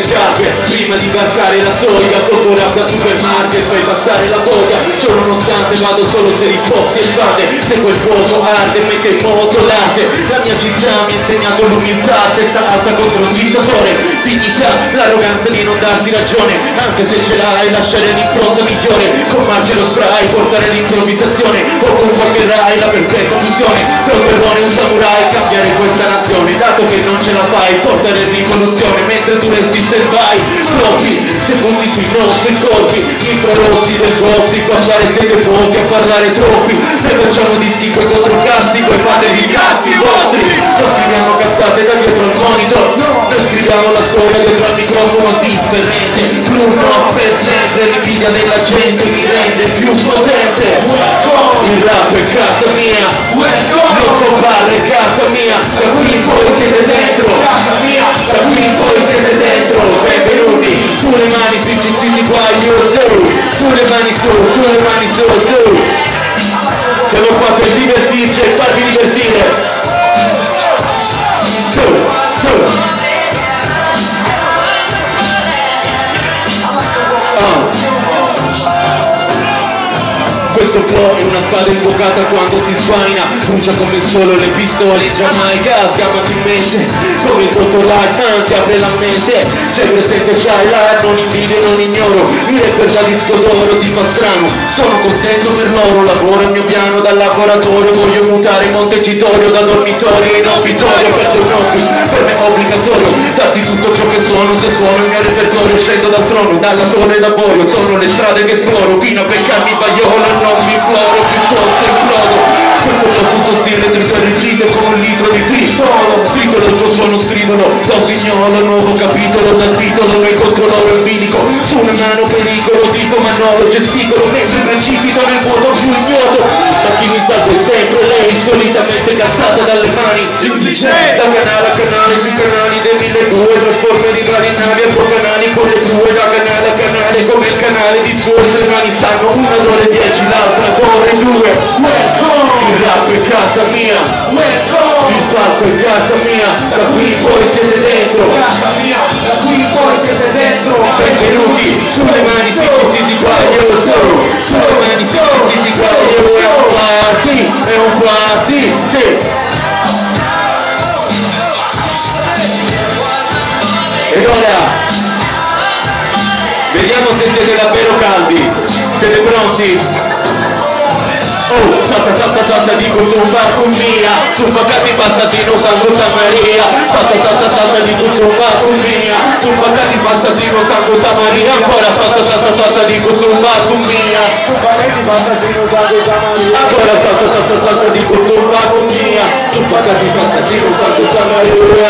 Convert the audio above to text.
scarpe prima di varcare la soglia, fotografia al supermarket, fai passare la voglia. Ciò nonostante vado solo se i pozzi e spade, se quel fuoco arde mette in moto l'arte. La mia città mi ha insegnato l'umiltà, testa alta contro un dittatore, dignità, l'arroganza di non darti ragione, anche se ce l'hai lasciare l'impronta migliore, con marce lo spray, portare l'improvvisazione, o con qualche rai la perfetta fusione, tra un terrone e un samurai, cambiare questa nazione, dato che non ce la fai, portare rivoluzione, mentre tu resti stand by, troppi, se punti sui nostri colpi, infrarossi del tossico, a fare siete pochi, a parlare troppi, ne facciamo distingue contro il castigo e fate i cazzi vostri, non scriviamo cazzate da dietro al monitor, noi scriviamo la storia dietro al microfono differente, l'uno per sempre, l'invidia della gente mi rende più potente, il rap è casa mia, l'otto bar è casa mia, da qui in poi siete dentro, da qui in poi siete dentro, benvenuti, sulle mani zitti qua, io sulle mani su, siamo qua per divertirci e farvi divertire. Questo flow è una spada invocata quando si svaina, brucia come il sole le pistole in Giamaica, sgambati in mente, come il dottor Light, ti apre la mente, c'è presente Shylight, non invidio, non ignoro, i rapper da disco d'oro ti fa strano, sono contento per loro, lavoro il mio piano dal laboratorio, voglio mutare Montecitorio da dormitorio in obitorio, perdo i noti, per me è obbligatorio, darti tutto ciò che sono, se suono il mio repertorio, scendo dal trono, dalla torre d'avorio, sono le strade che esploro, fino a beccarmi Vaiolo, non mi imploro, piuttosto implodo. Questo è tutto stile del ferricide con un litro di pistolo. Scrivolo il tuo suono, scrivolo, da Signolo, nuovo capitolo, dal titolo, noi contro loro in bilico. Su una mano pericolo, tipo Manolo, gesticolo, mentre precipito nel vuoto più ignoto. Ma chi mi salva è sempre lei, solitamente cantata dalle mani. Da canale a canale, sui canali dei 1200, trasformeri vari navi a canali con le tue, da canale a canale, come il canale di suo, se le mani sanno, una d'ore 10, l'altra d'ore 2. Il rap è casa mia, il palco è casa mia, da qui in poi siete dentro, da qui in poi siete dentro, benvenuti, sulle mani zitti qua, io sono, sulle mani zitti qua, io è un party, sì. Ed ora, vediamo se siete davvero caldi, siete pronti? Oh, salta di Kuzumba Kumbia, Suffocati Passatino Sango Samaria, salta di Kuzumba Kumbia, Suffocati Passatino Sango Samaria, ancora salta di Kuzumba Kumbia, Suffocati Passatino Sango Samaria, ancora salta di Kuzumba Kumbia, Suffocati Passatino Sango Samaria.